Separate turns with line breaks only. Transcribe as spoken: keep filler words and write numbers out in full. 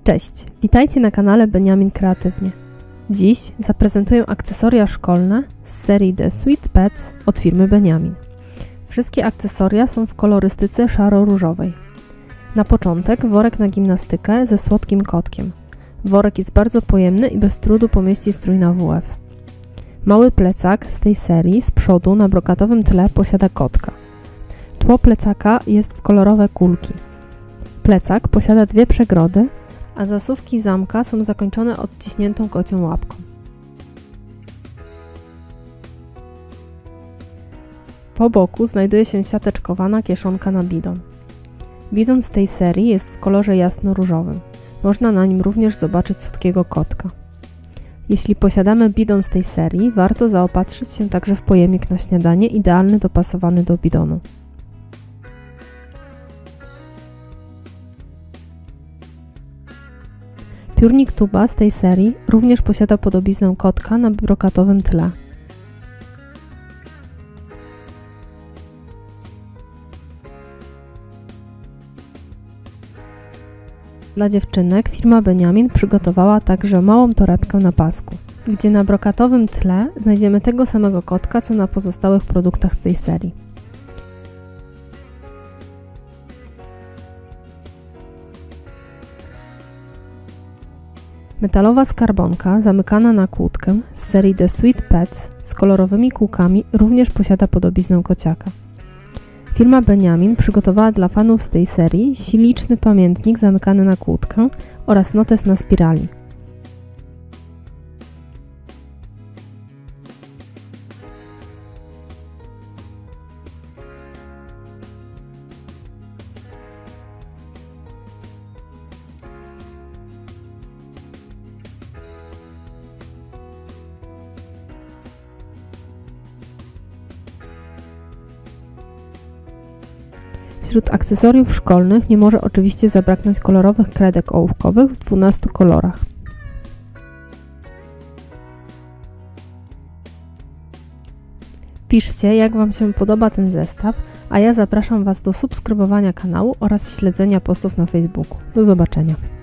Cześć, witajcie na kanale Beniamin Kreatywnie. Dziś zaprezentuję akcesoria szkolne z serii The Sweet Pets od firmy Beniamin. Wszystkie akcesoria są w kolorystyce szaro-różowej. Na początek worek na gimnastykę ze słodkim kotkiem. Worek jest bardzo pojemny i bez trudu pomieści strój na W F. Mały plecak z tej serii z przodu na brokatowym tle posiada kotka. Tło plecaka jest w kolorowe kulki. Plecak posiada dwie przegrody, a zasuwki zamka są zakończone odciśniętą kocią łapką. Po boku znajduje się siateczkowana kieszonka na bidon. Bidon z tej serii jest w kolorze jasno-różowym. Można na nim również zobaczyć słodkiego kotka. Jeśli posiadamy bidon z tej serii, warto zaopatrzyć się także w pojemnik na śniadanie, idealny dopasowany do bidonu. Piórnik tuba z tej serii również posiada podobiznę kotka na brokatowym tle. Dla dziewczynek firma Beniamin przygotowała także małą torebkę na pasku, gdzie na brokatowym tle znajdziemy tego samego kotka, co na pozostałych produktach z tej serii. Metalowa skarbonka zamykana na kłódkę z serii The Sweet Pets z kolorowymi kółkami również posiada podobiznę kociaka. Firma Beniamin przygotowała dla fanów z tej serii śliczny pamiętnik zamykany na kłódkę oraz notes na spirali. Wśród akcesoriów szkolnych nie może oczywiście zabraknąć kolorowych kredek ołówkowych w dwunastu kolorach. Piszcie, jak Wam się podoba ten zestaw, a ja zapraszam Was do subskrybowania kanału oraz śledzenia postów na Facebooku. Do zobaczenia.